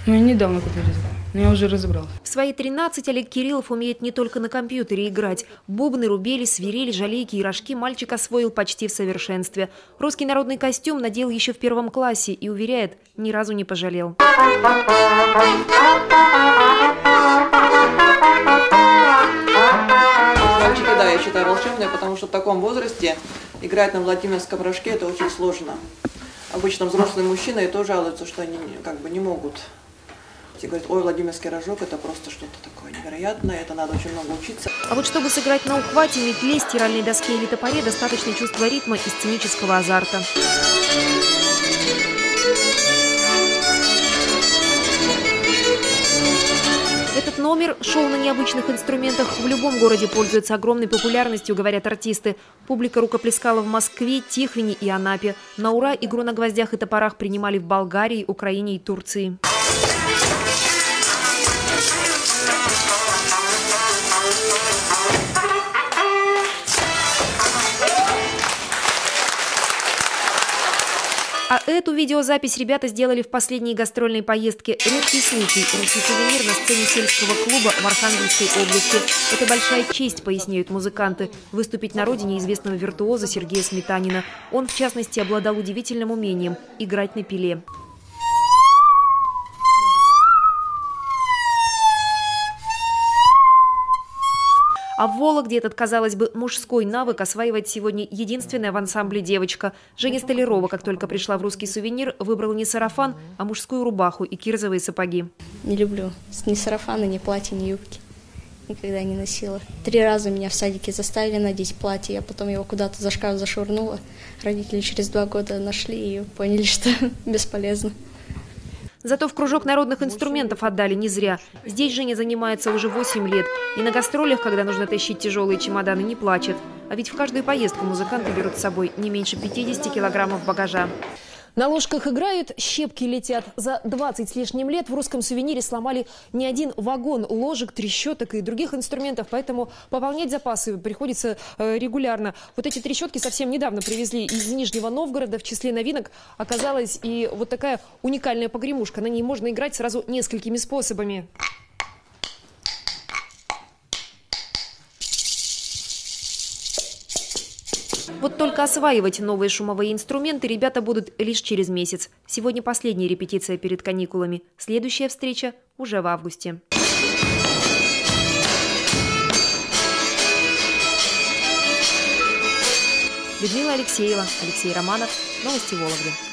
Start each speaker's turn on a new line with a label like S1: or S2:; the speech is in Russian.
S1: Ну, я недавно купил, но я уже разобрал.
S2: В свои 13 Олег Кириллов умеет не только на компьютере играть. Бубны, рубели, свирели, жалейки и рожки мальчик освоил почти в совершенстве. Русский народный костюм надел еще в 1 классе и, уверяет, ни разу не пожалел.
S3: Мальчики, да, я считаю, волшебные, потому что в таком возрасте играть на Владимирском рожке – это очень сложно. Обычно взрослые мужчины и то жалуются, что они как бы не могут. И говорят: ой, Владимирский рожок – это просто что-то такое невероятное, это надо очень много учиться.
S2: А вот чтобы сыграть на ухвате, метле, стиральной доске или топоре, достаточно чувства ритма и сценического азарта. Этот номер, шоу на необычных инструментах, в любом городе пользуется огромной популярностью, говорят артисты. Публика рукоплескала в Москве, Тихвине и Анапе. На ура игру на гвоздях и топорах принимали в Болгарии, Украине и Турции. А эту видеозапись ребята сделали в последние гастрольные поездки. Редкий случай. Русский сувенир на сцене сельского клуба в Архангельской области. Это большая честь, поясняют музыканты, выступить на родине известного виртуоза Сергея Сметанина. Он, в частности, обладал удивительным умением – играть на пиле. А в Вологде этот, казалось бы, мужской навык осваивает сегодня единственная в ансамбле девочка. Женя Столярова, как только пришла в русский сувенир, выбрала не сарафан, а мужскую рубаху и кирзовые сапоги.
S4: Не люблю ни сарафаны, ни платья, ни юбки. Никогда не носила. 3 раза меня в садике заставили надеть платье, я потом его куда-то за шкаф зашвырнула. Родители через 2 года нашли и поняли, что бесполезно.
S2: Зато в кружок народных инструментов отдали не зря. Здесь Женя занимается уже 8 лет. И на гастролях, когда нужно тащить тяжелые чемоданы, не плачет. А ведь в каждую поездку музыканты берут с собой не меньше 50 килограммов багажа.
S5: На ложках играют, щепки летят. За 20 с лишним лет в русском сувенире сломали не один вагон ложек, трещоток и других инструментов, поэтому пополнять запасы приходится регулярно. Вот эти трещотки совсем недавно привезли из Нижнего Новгорода. В числе новинок оказалась и вот такая уникальная погремушка. На ней можно играть сразу несколькими способами.
S2: Вот только осваивать новые шумовые инструменты ребята будут лишь через месяц. Сегодня последняя репетиция перед каникулами. Следующая встреча уже в августе. Людмила Алексеева, Алексей Романов. Новости Вологды.